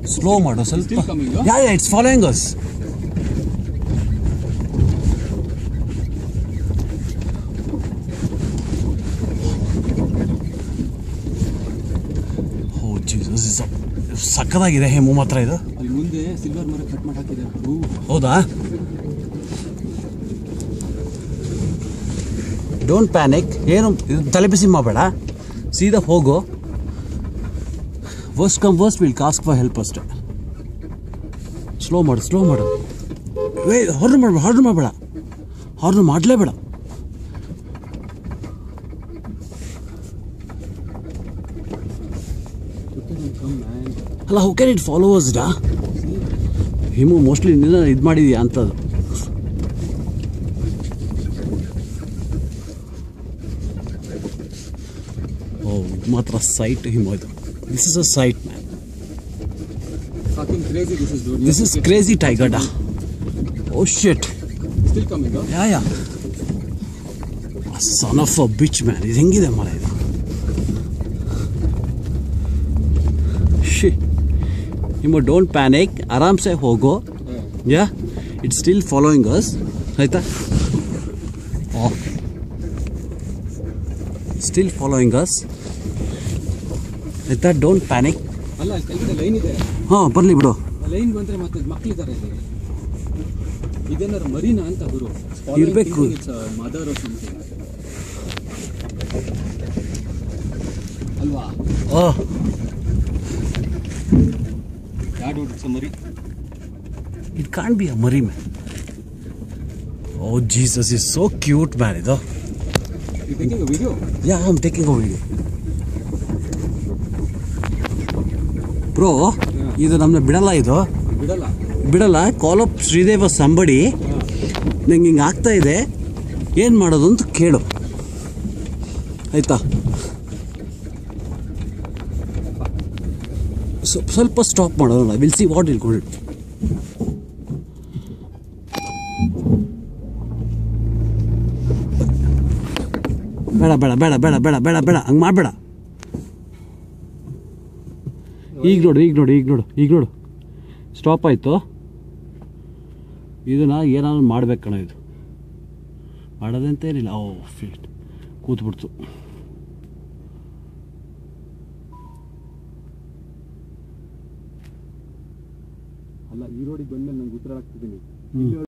Slow ಮಾಡು ಸ್ವಲ್ಪ. Still coming, huh? Yeah, it's following us. Oh Jesus, ಸಕ್ಕದಾಗಿದೆ Hemu ಮಾತ್ರ ಇದು. ಅಲ್ಲಿ ಮುಂದೆ ಸಿಲ್ವರ್ ಮರ ಕಟ್ ಮಾಡಿ ಹಾಕಿದ್ದಾರೆ. ಹೌದಾ? ಡೋಂಟ್ ಪ್ಯಾನಿಕ್, ಏನು ತಲೆ ಬಿಸಿ ಮಾಡಬೇಡ, ಸೀದಾ ಹೋಗು. Worst come worst will ask for help ಅಷ್ಟೇ. ಸ್ಲೋ ಮಾಡು ಸ್ಲೋ ಮಾಡು. ಹಾರ್ನ್ ಮಾಡಬೇಡ ಹಾರ್ನ್ ಮಾಡಲೇಬೇಡ. ಅಲ್ಲ, ಹೌ ಕ್ಯಾನ್ ಇಟ್ ಫಾಲೋವರ್ಸ್ ಡಾ? ಹಿಮು ಮೋಸ್ಟ್ಲಿ ನಿನ್ನ ಇದು ಮಾಡಿದ್ಯಾ ಅಂತದ್ದು. ಓ ಮಾತ್ರ ಸೈಟ್ ಹಿಮು ಇದು. This is a sight man. Fucking crazy this is, dude. This is crazy tiger da. Oh shit. Still coming, huh? Yeah. Son of a bitch man. ಇದು ಹೆಂಗಿದೆ ಮರ ಇದು? Shit. You don't panic. ಆರಾಮ್ಸೆ ಹೋಗೋ. Yeah. It's still following us. ಆಯ್ತಾ? Oh. Still following us. ಆಯ್ತಾ? Don't panic. ಅಲ್ಲ, ಕೆಳಗಡೆ ಲೈನ್ ಇದೆ. ಹಾಂ, ಬರಲಿ ಬಿಡು. ಲೈನ್ ಬಂದರೆ ಮತ್ತೆ ಮಕ್ಕಳಿದ್ದಾರೆ ಇಲ್ಲಿ. ಇದೇನಾರು ಮರಿನಾ ಅಂತ ಗುರು ಇರಬೇಕು. ಮದರ್ ಸಮಥಿಂಗ್ ಅಲ್ವಾ? ಯಾರು ಮರಿ? It can't be a mari man. Oh Jesus, is so cute man ಇದು. You taking a video? Yeah, I'm taking a video. Bro, ಇದು ನಮ್ಮನ್ನ ಬಿಡಲ್ಲ, ಇದು ಬಿಡಲ್ಲ. ಕಾಲ್ ಅಪ್ ಶ್ರೀದೇವ ಸಂಬಡಿ, ನಂಗೆ ಹಿಂಗೆ ಆಗ್ತಾ ಇದೆ, ಏನು ಮಾಡೋದು ಅಂತ ಕೇಳು ಆಯಿತಾ? ಸ್ವಲ್ಪ ಸ್ಟಾಪ್ ಮಾಡೋಣ. Will see what will go. ಬೇಡ ಹಂಗೆ ಮಾಡಬೇಡ. ಈಗ ನೋಡು ಸ್ಟಾಪ್ ಆಯಿತು. ಇದನ್ನು ಏನಾದ್ರು ಮಾಡ್ಬೇಕು ಕಣ. ಇದು ಮಾಡೋದಂತ ಏನಿಲ್ಲ. ಓ ಫೀಟ್ ಕೂತ್ಬಿಡ್ತು. ಅಲ್ಲ, ಈ ರೋಡಿಗೆ ಬಂದ್ಮೇಲೆ ನಂಗೆ ಉತ್ತರ ಆಗ್ತಿದ್ದೀನಿ.